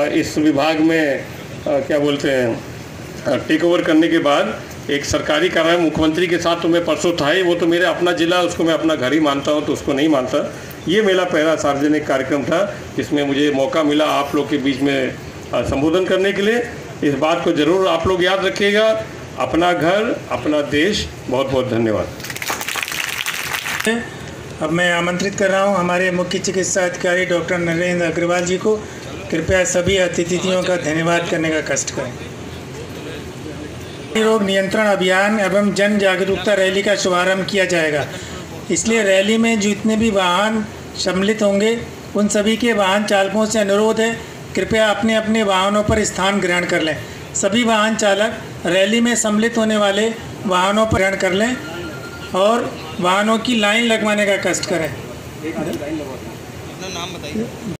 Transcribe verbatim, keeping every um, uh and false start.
इस विभाग में क्या बोलते हैं टेक ओवर करने के बाद एक सरकारी कार्यालय मुख्यमंत्री के साथ तो मैं परसों था ही, वो तो मेरे अपना ज़िला, उसको मैं अपना घर ही मानता हूँ, तो उसको नहीं मानता। ये मेरा पहला सार्वजनिक कार्यक्रम था जिसमें मुझे मौका मिला आप लोग के बीच में संबोधन करने के लिए। इस बात को ज़रूर आप लोग याद रखिएगा। अपना घर, अपना देश। बहुत बहुत धन्यवाद। अब मैं आमंत्रित कर रहा हूं हमारे मुख्य चिकित्सा अधिकारी डॉक्टर नरेंद्र अग्रवाल जी को। कृपया सभी अतिथियों का धन्यवाद करने का कष्ट करें। रोग नियंत्रण अभियान एवं जन जागरूकता रैली का शुभारंभ किया जाएगा, इसलिए रैली में जितने भी वाहन सम्मिलित होंगे उन सभी के वाहन चालकों से अनुरोध है कृपया अपने अपने वाहनों पर स्थान ग्रहण कर लें। सभी वाहन चालक रैली में सम्मिलित होने वाले वाहनों पर ग्रहण कर लें और वाहनों की लाइन लगवाने का कष्ट करें। अपना नाम बताइए।